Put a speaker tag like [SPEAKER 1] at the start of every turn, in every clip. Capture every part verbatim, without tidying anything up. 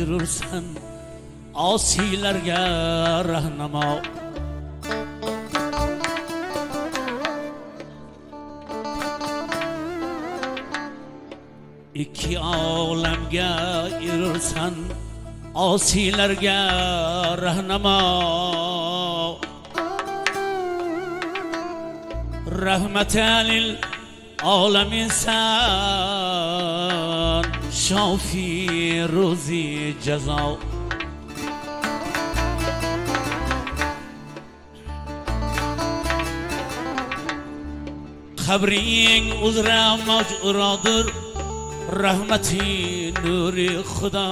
[SPEAKER 1] yürürsen asilerge rahnama. İki alemge yürürsen asilerge rahnama. Rahmeten lil alemin sen şafi ruzi ceza. خبرین عذر مجراdır rahmeti nuri Xuda.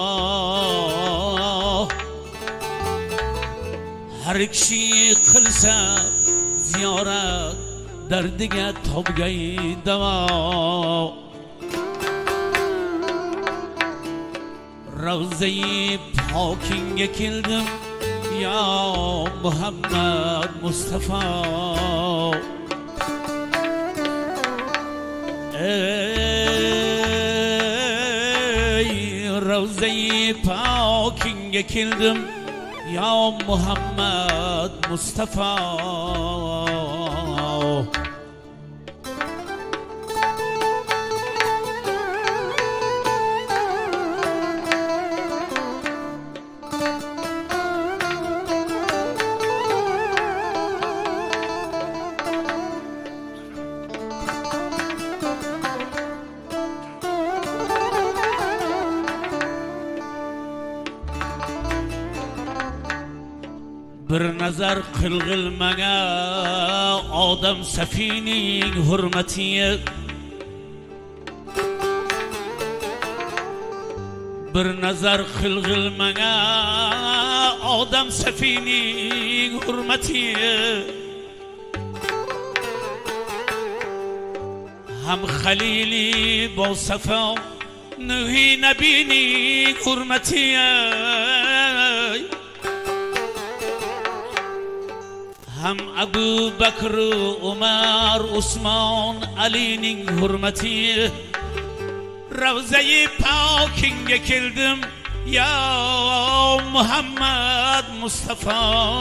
[SPEAKER 1] Her kişi kılsa ziyaret derdige tobgayı deva. Ravza-i pakinge keldim ya Muhammed Mustafa. Ey Ravza-i pakinge keldim ya Muhammed Mustafa. Bir nazar qilg'ilmaga odam safining hurmatiga. Bir nazar qilg'ilmaga odam safining hurmatiga. Ham Halili bo Safa Nuhi nabining hurmatiga. Ham Abu Bakr, Umar, Usman, Ali'ning hurmati. Ravza-i pakinge keldim ya Muhammed Mustafa.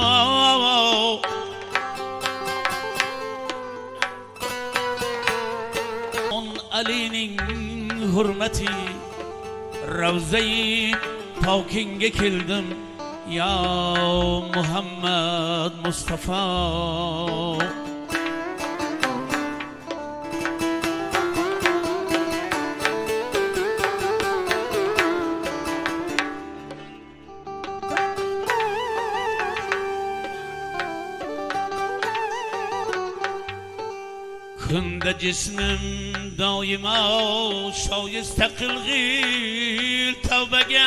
[SPEAKER 1] Ali'ning hurmati. Ravza-i pakinge keldim ya Muhammed Mustafa. Kunda cismim daima şayeste kılgil tavbege.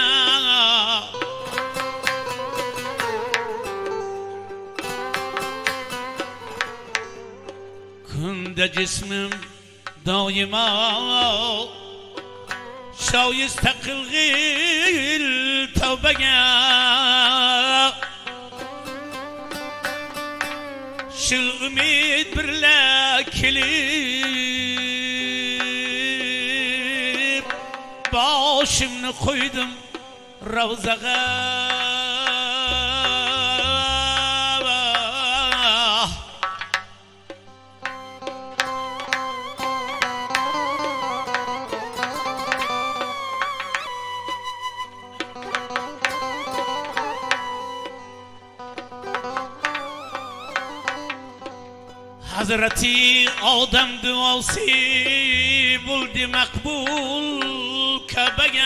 [SPEAKER 1] Kunda cismim daima şayeste kılgil tavbege. Şıl ümid birle kelip başımni koydum Ravzaga. Hazreti Adem duası buldu makbul Kabe'ye.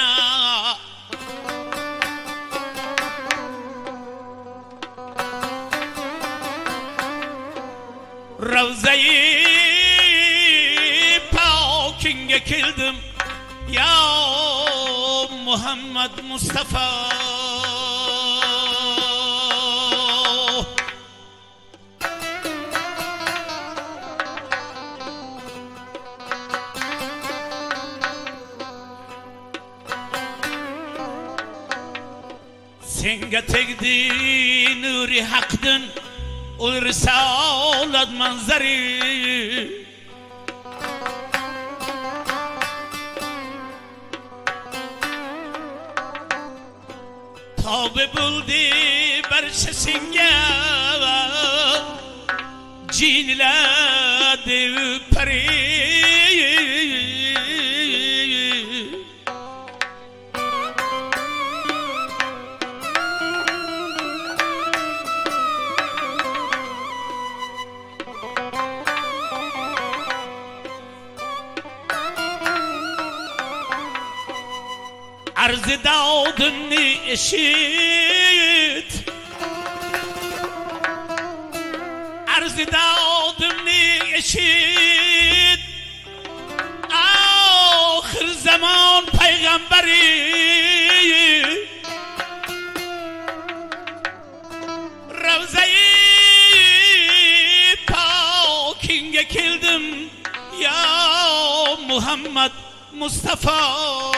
[SPEAKER 1] Ravza-i pakinge keldim ya Muhammed Mustafa. Senga tegdi nuri haqdin ul risolat manzari. تا ببلدی بر سنگه جینلد پری عرض دادنی اشید عرض دادنی اشید آخر زمان پیغمبری روزه پاکینگ کلدم یا محمد مصطفی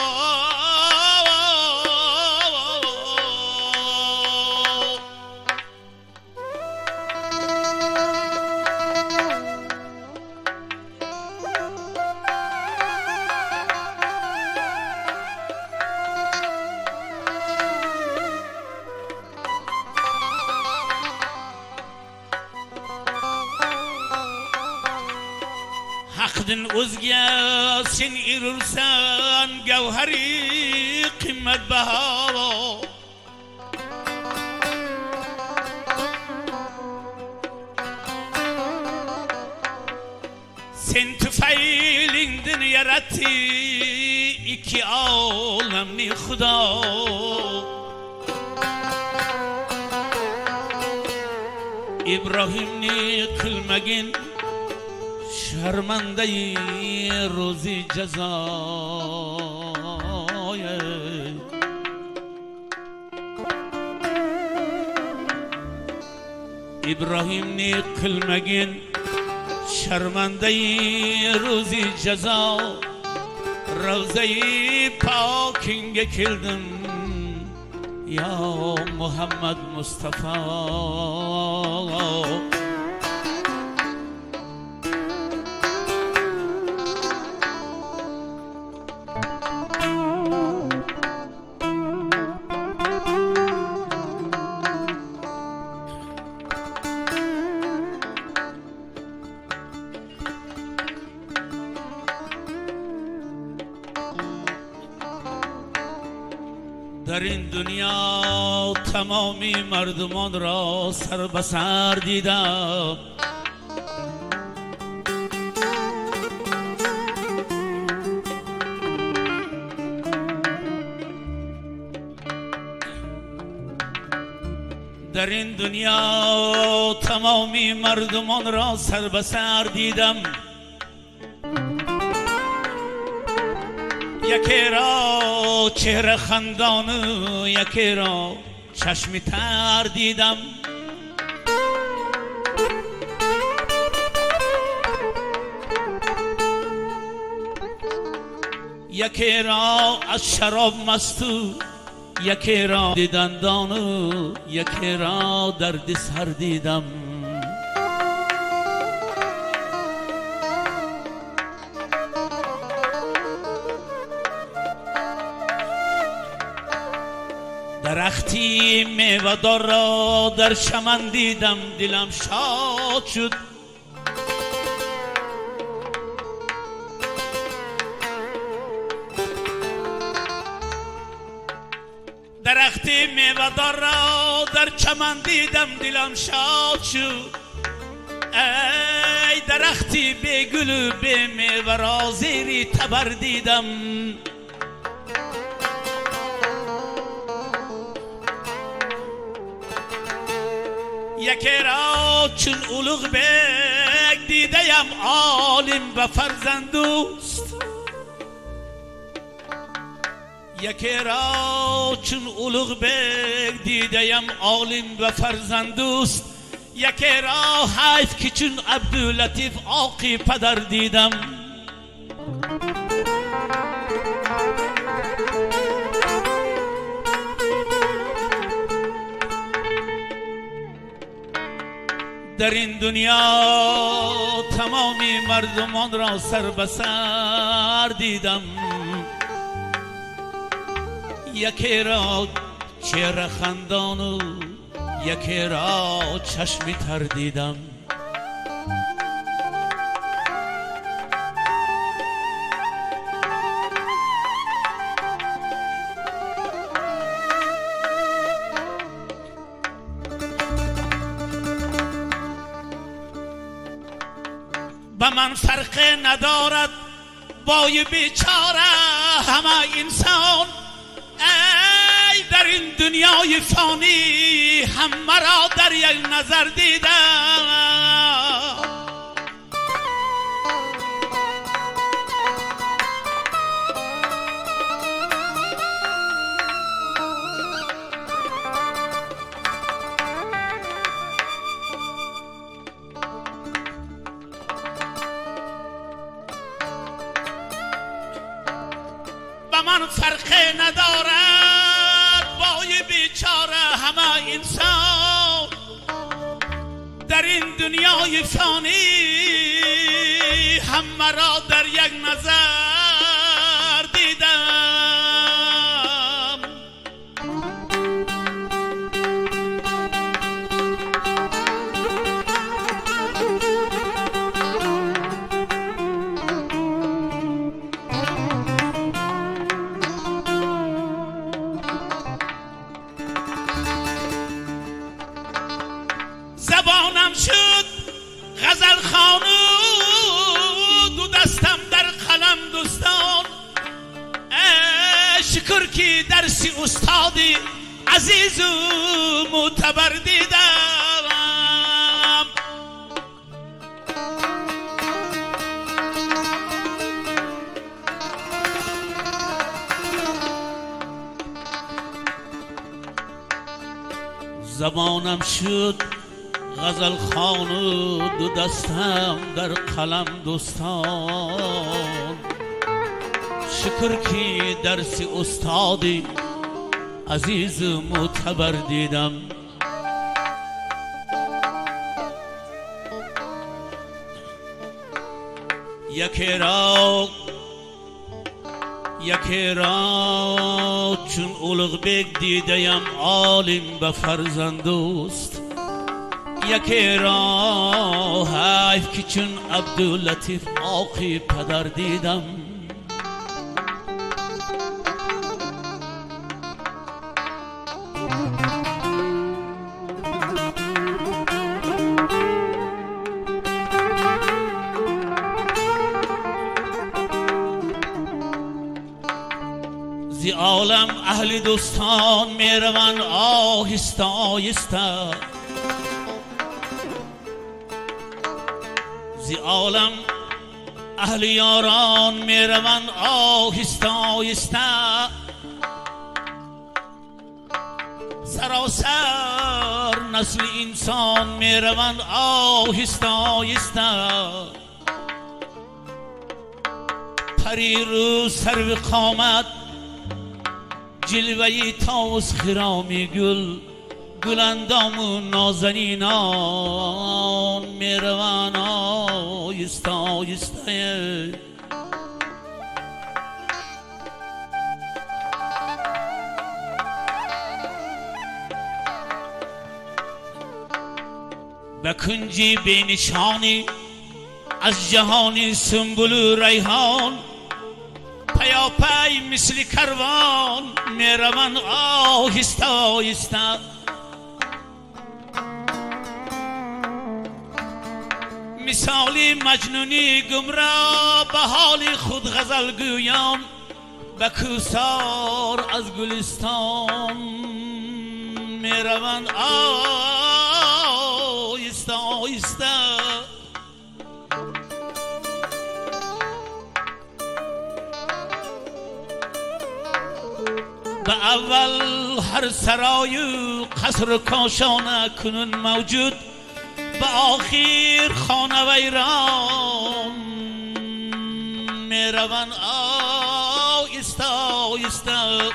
[SPEAKER 1] Haqdın o'zgasin irursan gavhari qimmatbaho sen tufaylingdan yaratdi ikki olamni Xudo İbrahimni qilmagin شرمنده روزی جزای ابراهیم نی قلمگین شرمنده روزی جزا روزه پاکینگ کلدم یا محمد مصطفی در این دنیا تمامی مردمان را سر به سر دیدم در این دنیا تمامی مردمان را سر به سر دیدم یکی را چهره خندان یکی را چشم تر دیدم یکی را از شراب مستو یکی را دیدندان یکی را درد سر دیدم درختی میوه‌دار را در چمن دیدم دلم شاد شد درختی میوه‌دار را در چمن دیدم دلم شاد شد ای درختی بی گل و بی میوه را زیر تبر دیدم یکی را چون اولوغ بگ دیدم عالم و فرزندوست یکی را چون اولوغ بگ دیدم عالم و فرزندوست یکی را حیف که چون عبداللطیف آقی پدر دیدم در این دنیا تمامی مردمان را سر به سر دیدم یکی را چهره خندان و یکی را چشمی تر دیدم. به من فرق ندارد بای بیچاره همه انسان، ای در این دنیای فانی همه را در یک نظر دیدم. من فرق ندارد بای بیچاره همه انسان، در این دنیای فانی همه را در یک نظر دیدم. زبانم شد غزل خوانو، دو دستم در قلم دوستان، شکر که درسی استادی عزیز و معتبر دیدم. زبانم شد غزل خوانو، دو دستم در قلم دوستان، شکر که درس استادی عزیز معتبر دیدم. یکی را یکی را چون اولغ بیگ دیدیم عالم به فرزندوست، یکی را حیف که چون عبداللطیف آقی پدر دیدم. زی عالم اهل دوستان میروند آهسته آهسته، زی عالم اهل یاران میروند آهسته آهسته، سراسر نسل انسان میروند آهسته آهسته. پری رو سرو قامت جلوهی طاوس خرامی گل، گلندام و نازنینان میروند آهسته آهسته. به کنجی بینشانی از جهانی سنبل و ریحان، پیاپی مثل کروان میروند آهسته آهسته. مثالی مجنونی گمراه به حال خود غزل گویان، به کوثار از گلستان میروند آهسته آهسته. به اول هر سرای و قصر کاشانه کنون موجود، به آخر خانه ویران میروند آهسته آهسته.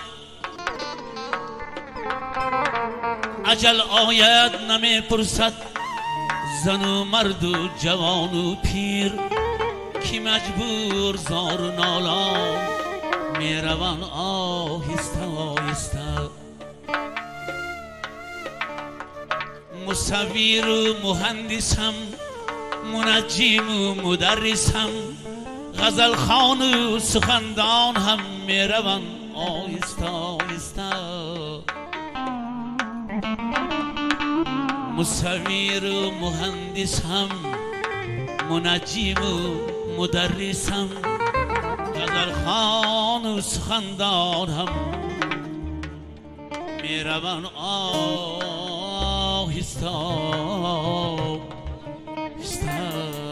[SPEAKER 1] اجل آید نمیپرسد زن و مرد و جوان و پیر، کی مجبور زار و نالان میروند آهسته آهسته. مصور و مهندسم، منجم و مدرسم، غزل خوان و سخندان هم میروم آهسته آهسته. مصور و مهندسم، منجم و مدرسم، غزل خوان و سخندان هم میروم آهسته آهسته.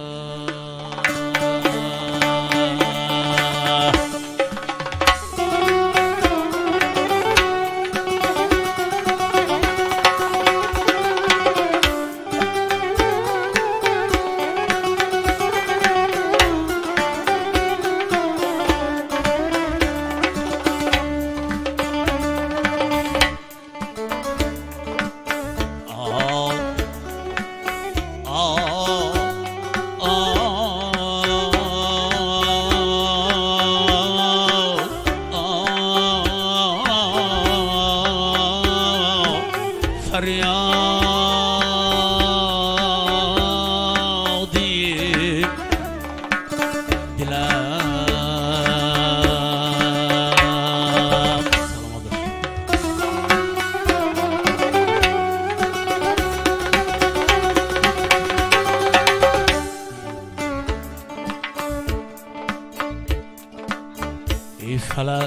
[SPEAKER 1] ای فلک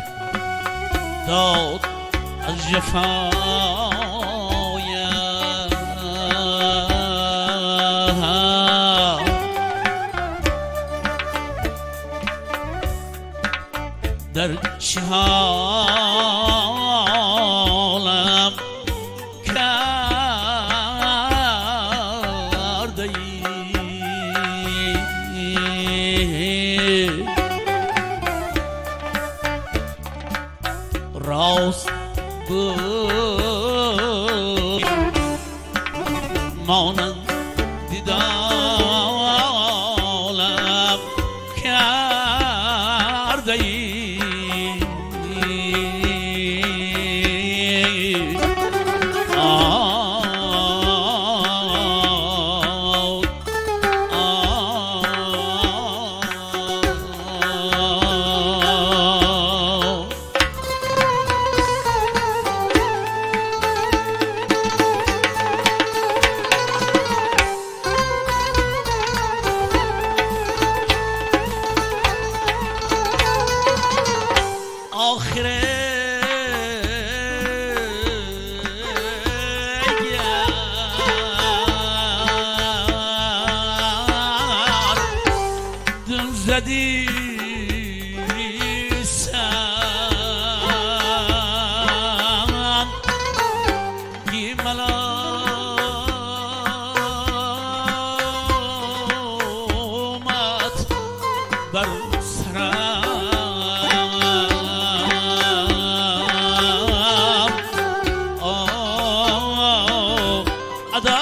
[SPEAKER 1] داد از جفایم، در چه حالم کرده ای؟ راست بود مانند دیدالم کرده ای. زدی سم گی ملامت بر سرم. آه ادا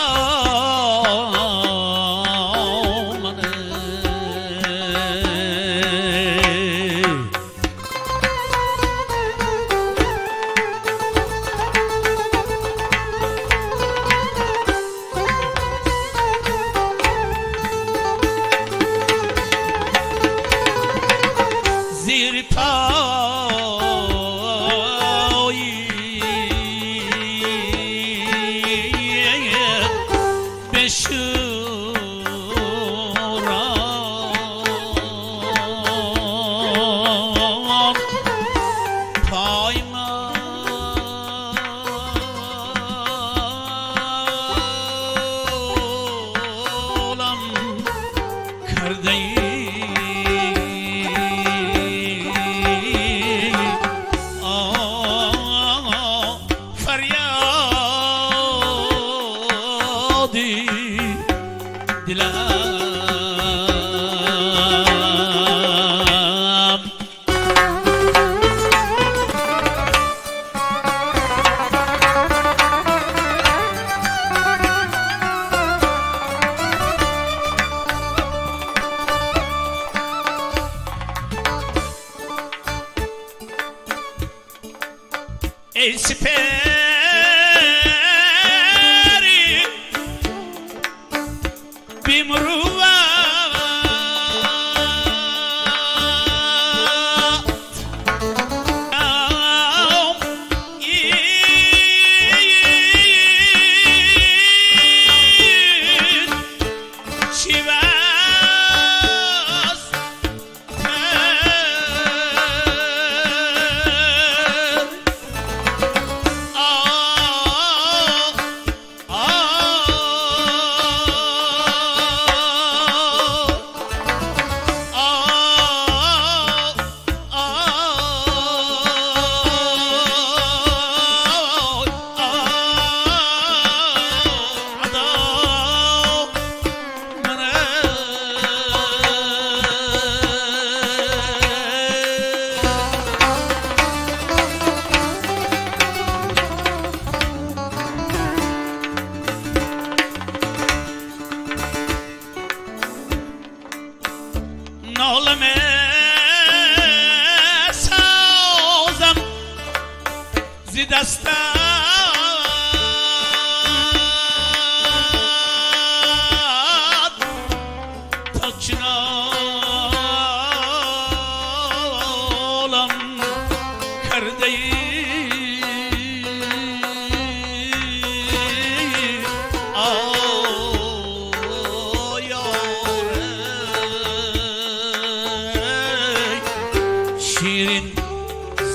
[SPEAKER 1] زیر پایی بشورم پای مالم کرده ای. ای سپری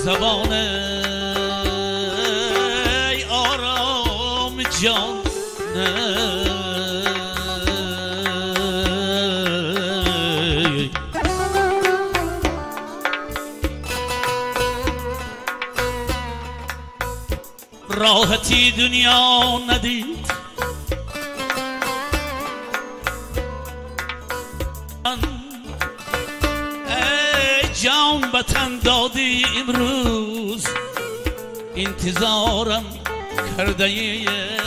[SPEAKER 1] زبان ای آرام جان راحتی دنیا ندید ای جان به تن دادی امروز انتظارم کرده ای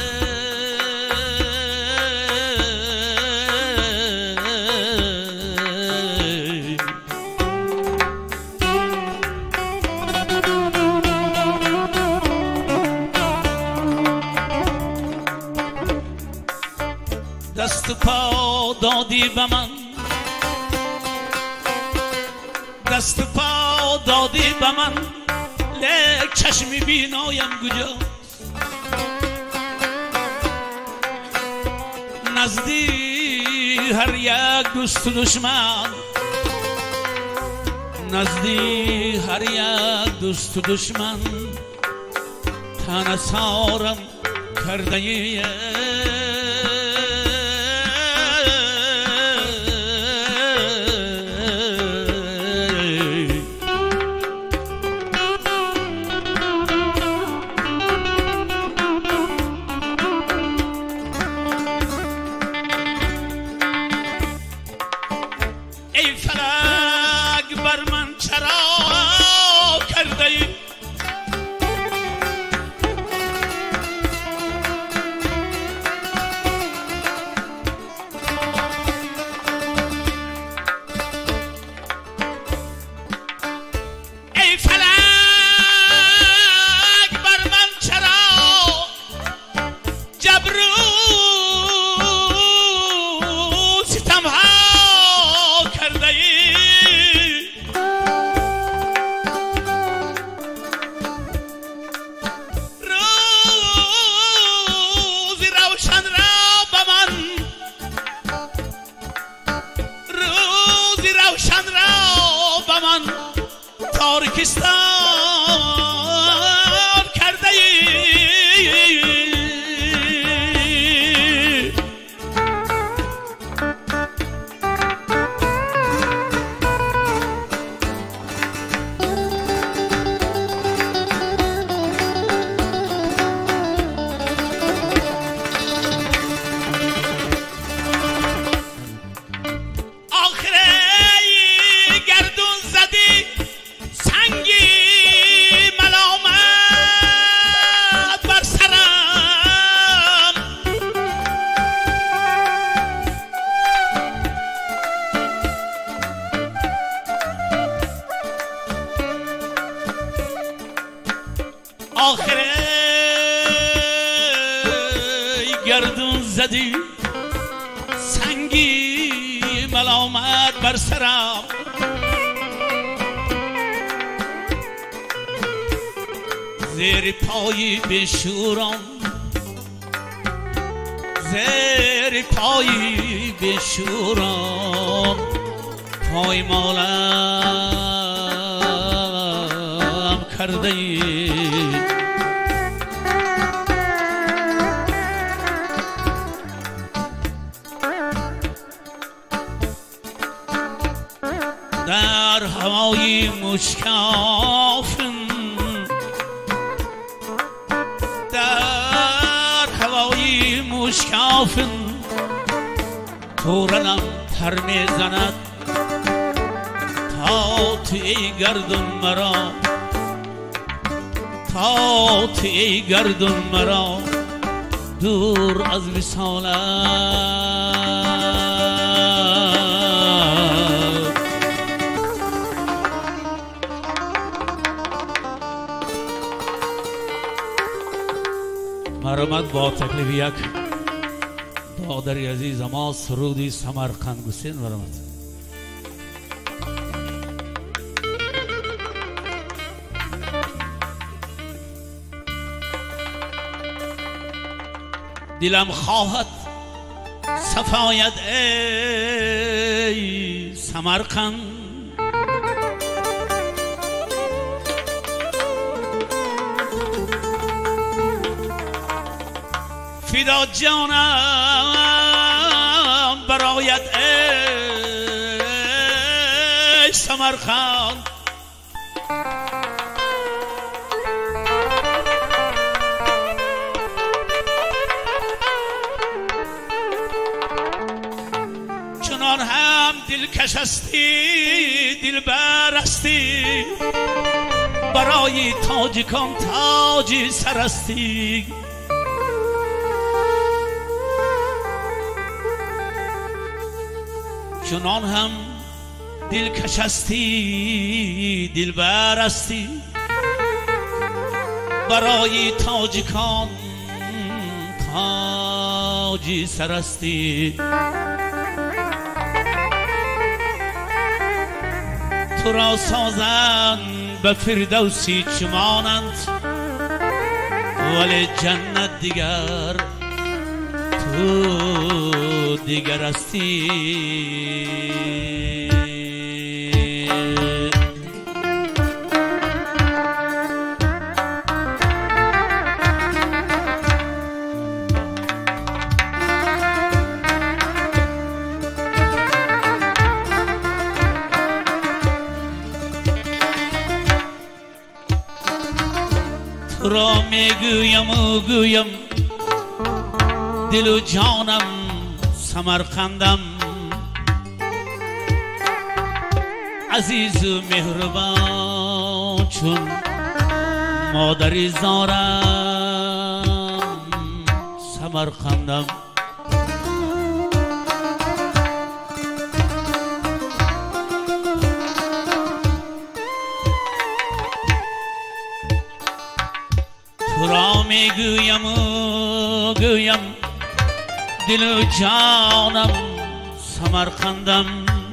[SPEAKER 1] دست پا دادی به من دست پا دادی به من لیک چشمی بینایم کجاست نزدی هر یک دوست دشمن نزدی هر یک دوست دشمن تن سارم کرده ای تارکستان کرده ای آخر گردون زدی سنگی ملامت بر سرم زیر پای بشورم زیر پای بشورم پای مالم کرده ای در هوای مشکافن در هوای مشکافن تورنم پر میزند تا توی گردون مرا تا توی گردون مرا دور از وصالت مرمت با تکلیف یک دادری عزیز ما سرودی سمرقند گسین مرمت دلم خواهد صفایت ای سمرقند فدا جانم برایت ای سمرقند. چنان هم دلکش هستی دلبر هستی، برای تاجکان تاجی سر هستی. چنان هم دلکش هستی دلبر هستی، برای تاجکان تاجی سر هستی. تو را سازند به فردوسی چمانند، ولی جنت دیگر تو دیگر هستی. تو را میگویم و گویم دل و جانم سمرقندم، عزیز و مهربان چون مادری زارم سمرقندم. تو را میگویم و گویم دل و جانم سمرقندم،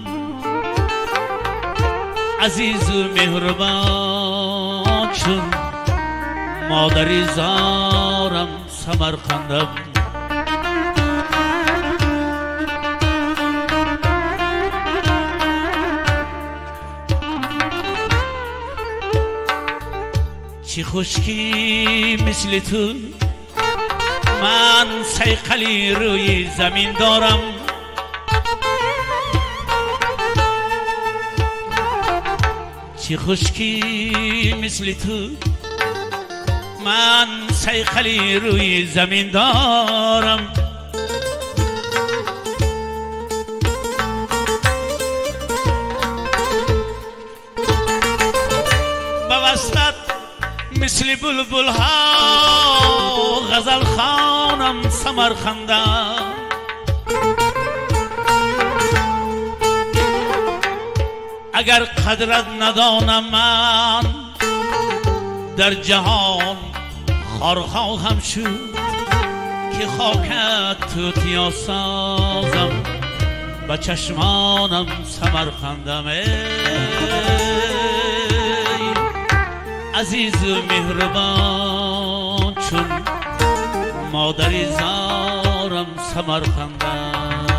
[SPEAKER 1] عزیز و مهربان چون مادری زارم سمرقندم. چی خشکی مثل تو من صیقلی روی زمین دارم، چی خشکی مثل تو من صیقلی روی زمین دارم. بوستت مثل بلبل ها غزل خانم سمرقندم، اگر قدرت ندانم من در جهان خار خواهم شد، که خاکت توتیا سازم با چشمانم سمرقندم. ای عزیز و مهربان چون مادری زارم سمرقندم.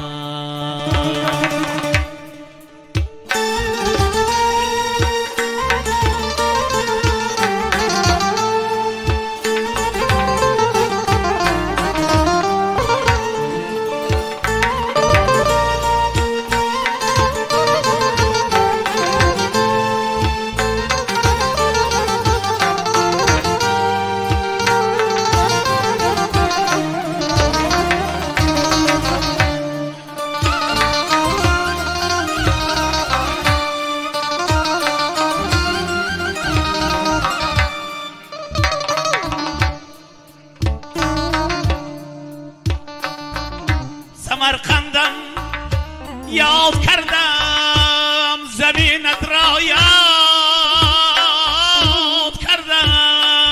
[SPEAKER 1] سمرقندم یاد کردم زمینت را یاد کردم،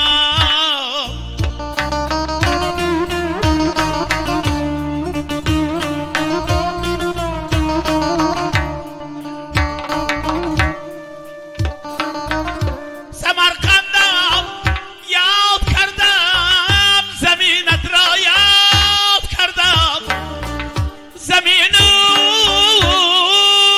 [SPEAKER 1] سمرقندم یاد کردم زمینت را یاد کردم. زمین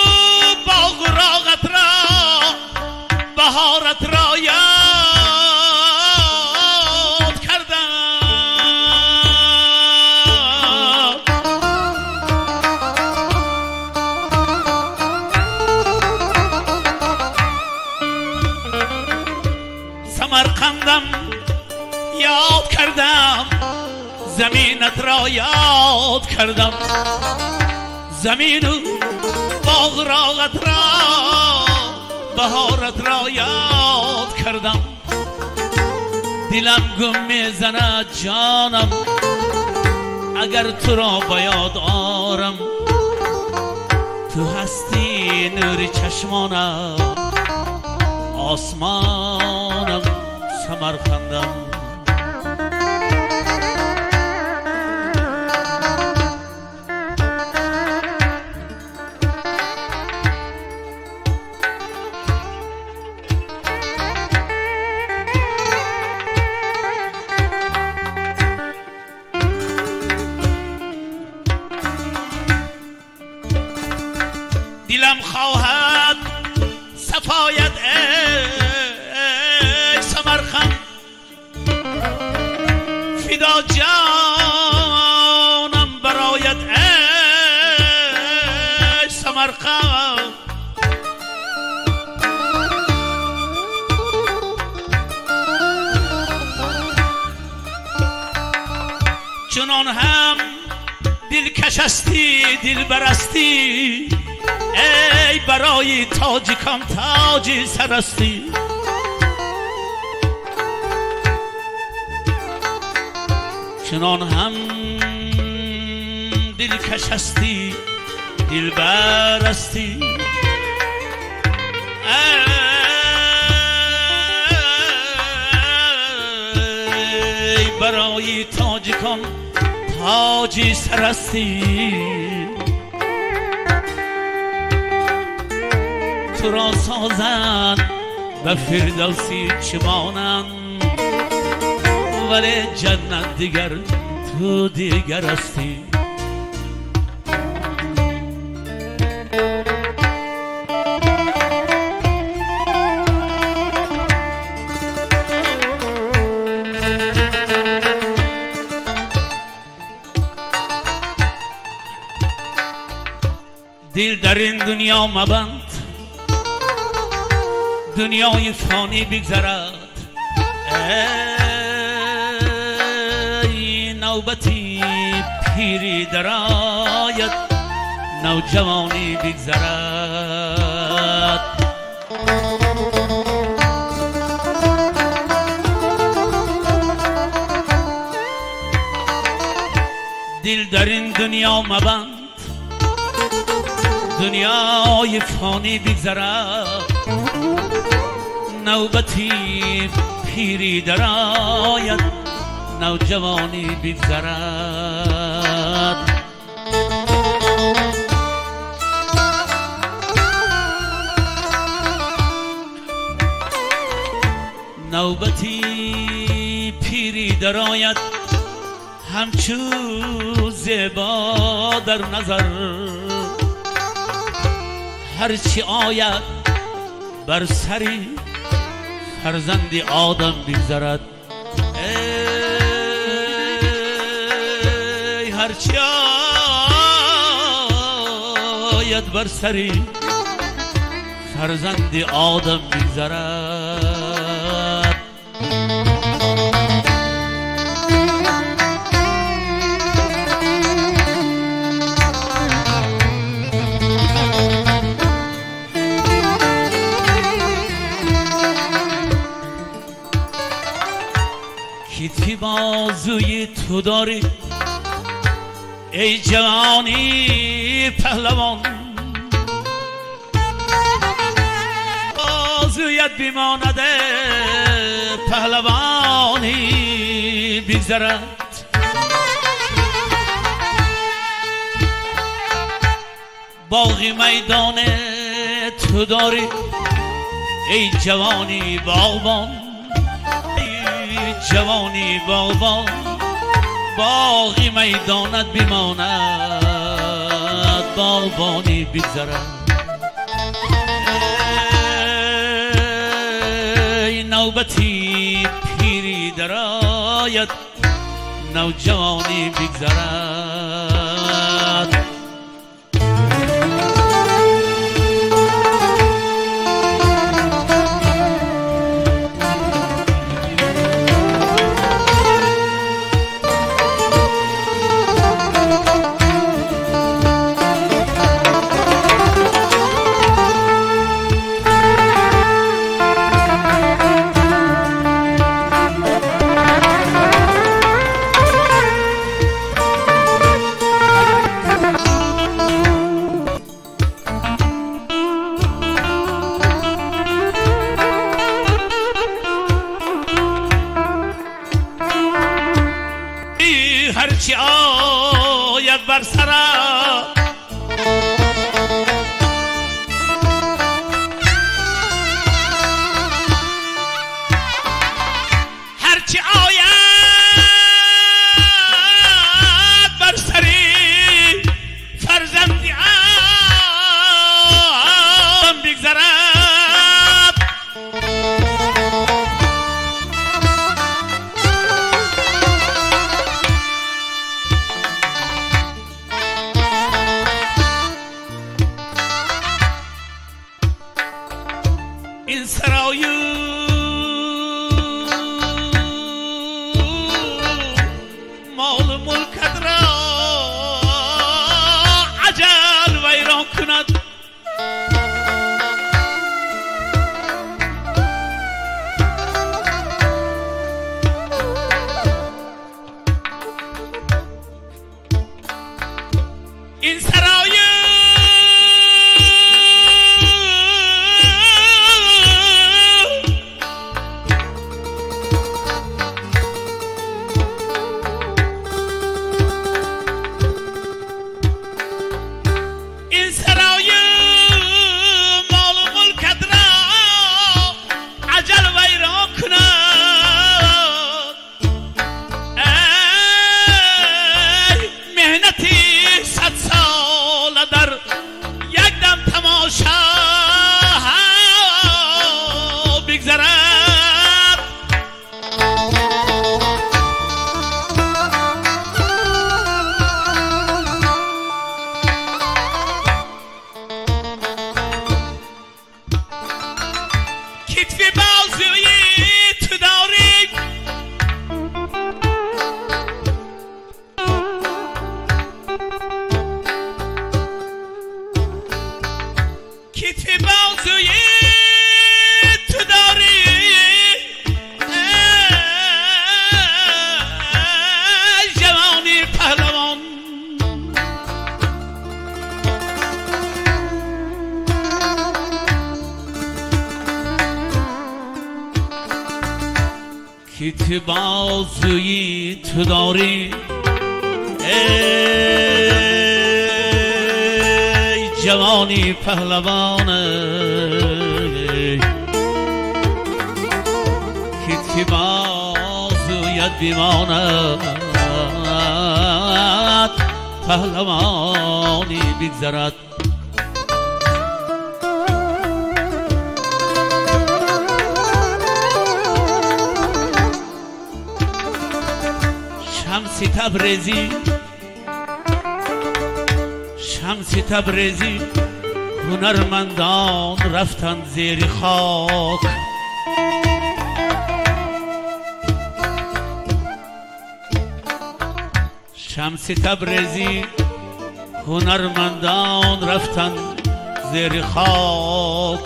[SPEAKER 1] رویت را یاد کردم، زمین و باغ راغت را بهارت را یاد کردم. دلم گم میزند جانم اگر تو را با یاد آرم، تو هستی نور چشمانم، آسمانم، سمرقندم. دلم خواهد صفایت ای سمرقند، فدا جانم برایت ای سمرقند. چنان هم دلکش هستی دلبر هستی، ای برای تاجیکان تاجی سرستی. چنان هم دلکش هستی دلبر هستی، ای برای تاجیکان تاجی سرستی. تو را سازن و فردوسی چمانن، ولی جنت دیگر تو دیگر هستی. دل در این دنیا مبند، دنیای فانی بگذرد. ای نوبتی پیری درآید، نوجوانی بگذرد. دل در این دنیا مبند، دنیای فانی بگذرد. نوبتی پیری درآید، نوجوانی بگذرد. نوبتی پیری درآید، همچو زیبا در نظر. هرچی آید بر سری فرزند آدم بگذرد. ای هرچی آید بر سری فرزند آدم بگذرد. کتفی بازوی تو داری ای جوانی پهلوان، بازویت بیماند پهلوانی بگذرد. باغی میدان تو داری ای جوانی باغبان، جوانی باغبان، باغی میدانت بیماند باغبانی بگذرد. ای نوبتی پیری درآید، نوجوانی بگذرد. بر سرم هرچی آید بر سری فرزندی ام بگذرد این سرایو مال ملکت را عجل ویران کند این سرایو کیت بازویی تو داری ای جوانی پهلوان کیت بازویت بیماند پهلوانی بگذرد شمسی تبریزی شمسی تبریزی هنرمندان رفتن زیر خاک شمسی تبریزی هنرمندان رفتن زیر خاک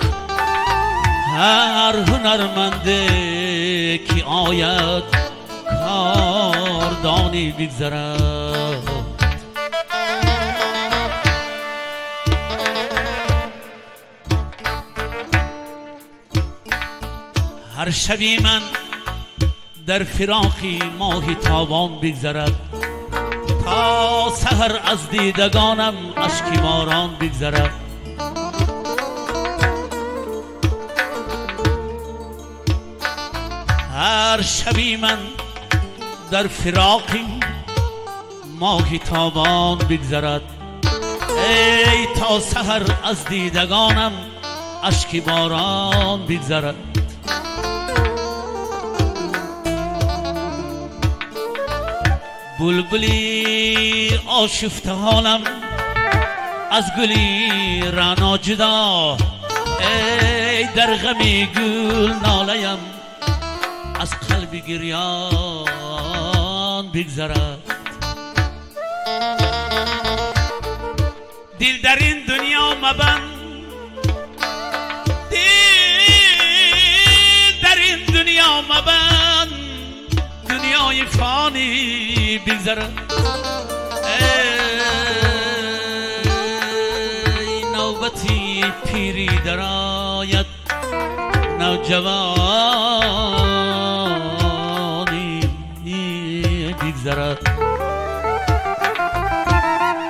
[SPEAKER 1] هر هنرمنده که آید کاردانی بگذرد هر شبی من در فراقی ماهی تابان بگذرد تا سحر از دیدگانم اشکی باران بگذرد هر شبی من در فراقی ماهی تابان بگذرد ای تا سحر از دیدگانم اشکی باران بگذرد بلبلی آشفته حالم از گلی رعنا جدا ای در غمی گل نالیم از قلب گریان بگذرد دل در این دنیا مبند دل در این دنیا مبند دنیای فانی بگذرد ای نوبتی پیری درآید نوجوانی بگذرد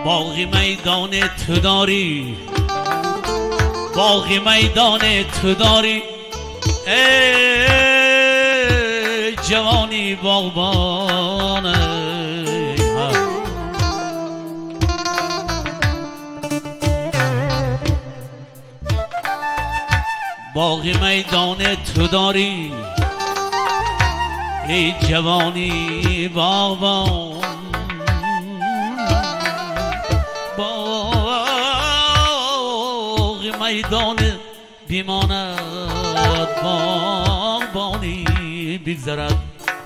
[SPEAKER 1] باقی میدان تو داری، باقی میدان تو داری، ای جوانی باغبان. باقی میدان تو داری، ای جوانی باغبان. باقی میدان بیماند باغبانی بگذرد.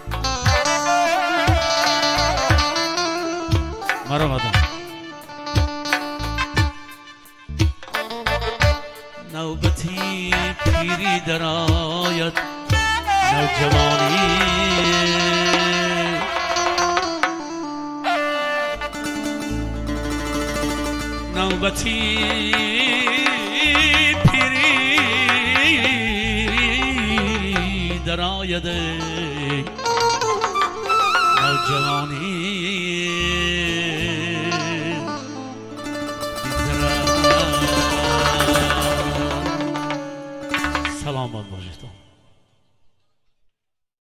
[SPEAKER 1] من آمدم نوبتی پیری در آید، نوجوانی نوبتی پیری در آید، نوجوانی سلامت باشید.